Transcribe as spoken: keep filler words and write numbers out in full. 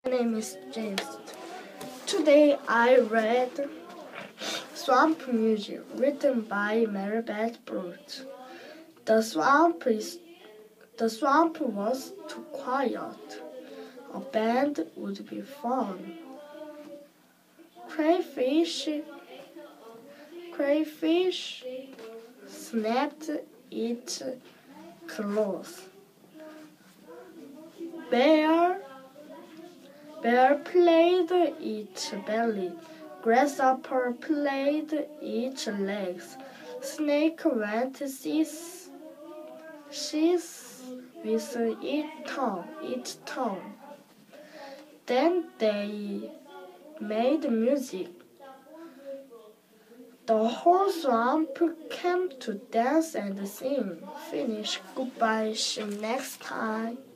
My name is James. Today I read Swamp Music, written by Marybeth Burt. The swamp is the swamp was too quiet. A band would be fun. Crayfish, crayfish snapped its claws. Bear, bear played its belly. Grasshopper played its legs. Snake went sis, sis with its tongue, its tongue. Then they made music. The whole swamp came to dance and sing. Finish. Goodbye. See you next time.